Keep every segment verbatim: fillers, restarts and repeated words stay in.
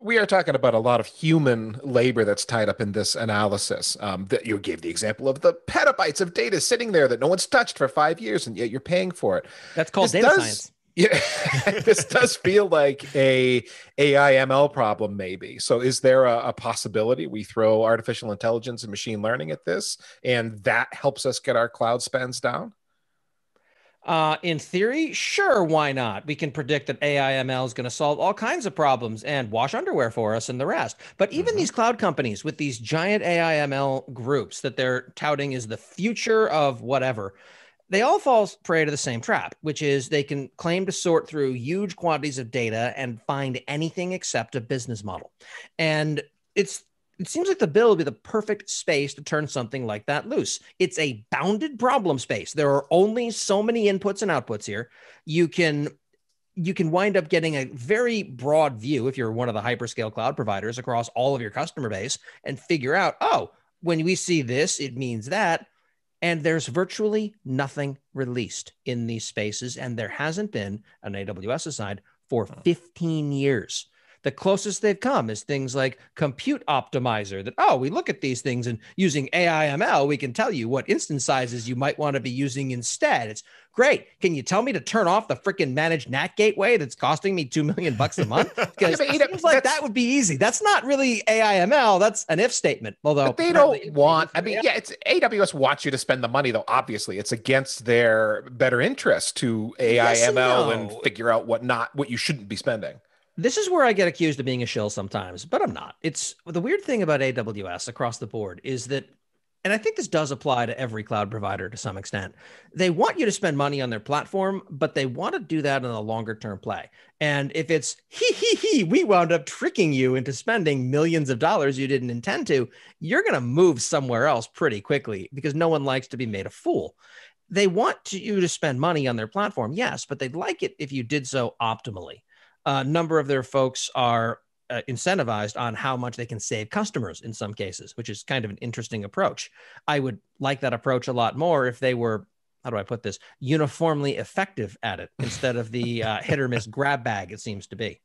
we are talking about a lot of human labor that's tied up in this analysis. Um, that you gave the example of the petabytes of data sitting there that no one's touched for five years, and yet you're paying for it. That's called This data does, science. yeah, this does feel like a A I M L problem, maybe. So, is there a, a possibility we throw artificial intelligence and machine learning at this, and that helps us get our cloud spends down? Uh, in theory, sure, why not? We can predict that A I M L is going to solve all kinds of problems and wash underwear for us and the rest. But even Mm-hmm. these cloud companies with these giant A I M L groups that they're touting is the future of whatever, they all fall prey to the same trap, which is they can claim to sort through huge quantities of data and find anything except a business model. And it's it seems like the bill would be the perfect space to turn something like that loose. It's a bounded problem space. There are only so many inputs and outputs here. You can you can wind up getting a very broad view if you're one of the hyperscale cloud providers across all of your customer base and figure out, oh, when we see this, it means that. And there's virtually nothing released in these spaces. And there hasn't been on A W S side for fifteen years. The closest they've come is things like compute optimizer that, oh, we look at these things and using A I M L, we can tell you what instance sizes you might want to be using instead. It's great. Can you tell me to turn off the freaking managed N A T gateway that's costing me two million bucks a month? Because Yeah, it seems like that would be easy. That's not really A I M L. That's an if statement. Although but they don't want, I mean, yeah, it's A W S wants you to spend the money, though. Obviously, it's against their better interest to A I M L Yes and and no. figure out what not what you shouldn't be spending. This is where I get accused of being a shill sometimes, but I'm not. It's the weird thing about A W S across the board is that, and I think this does apply to every cloud provider to some extent, they want you to spend money on their platform, but they want to do that in a longer term play. And if it's he, he, he, we wound up tricking you into spending millions of dollars you didn't intend to, you're going to move somewhere else pretty quickly because no one likes to be made a fool. They want to, you to spend money on their platform, yes, but they'd like it if you did so optimally. A number of their folks are uh, incentivized on how much they can save customers in some cases, which is kind of an interesting approach. I would like that approach a lot more if they were, how do I put this, uniformly effective at it instead of the uh, hit or miss grab bag it seems to be.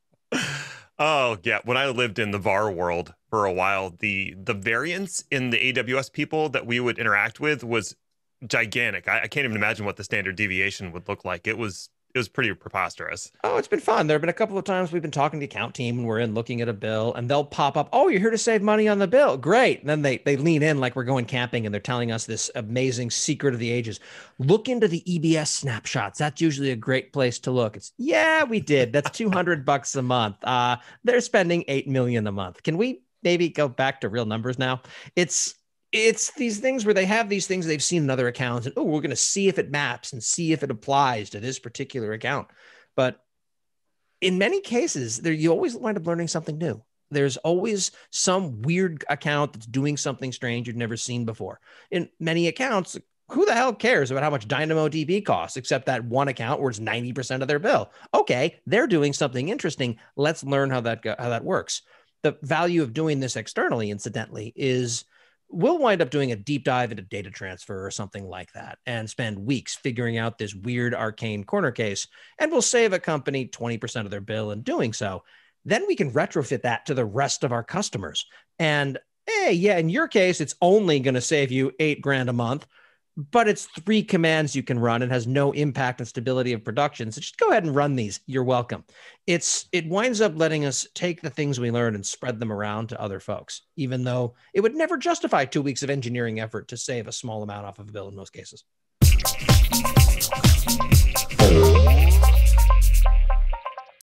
Oh, yeah. When I lived in the V A R world for a while, the the variance in the A W S people that we would interact with was gigantic. I, I can't even imagine what the standard deviation would look like. It was It was pretty preposterous. Oh, it's been fun. There have been a couple of times we've been talking to the account team and we're in looking at a bill and they'll pop up, oh, you're here to save money on the bill. Great. And then they they lean in like we're going camping and they're telling us this amazing secret of the ages. Look into the E B S snapshots. That's usually a great place to look. It's, yeah, we did. That's two hundred bucks a month. Uh, they're spending eight million a month. Can we maybe go back to real numbers now? It's It's these things where they have these things they've seen in other accounts and, oh, we're going to see if it maps and see if it applies to this particular account. But in many cases, there you always wind up learning something new. There's always some weird account that's doing something strange you've never seen before. In many accounts, who the hell cares about how much DynamoDB costs, except that one account where it's ninety percent of their bill? Okay, they're doing something interesting. Let's learn how that, go, how that works. The value of doing this externally, incidentally, is we'll wind up doing a deep dive into data transfer or something like that and spend weeks figuring out this weird arcane corner case, and we'll save a company twenty percent of their bill in doing so. Then we can retrofit that to the rest of our customers. And hey, yeah, in your case, it's only going to save you eight grand a month, but it's three commands you can run and has no impact on stability of production. So just go ahead and run these. You're welcome. It's it winds up letting us take the things we learned and spread them around to other folks, even though it would never justify two weeks of engineering effort to save a small amount off of a bill in most cases.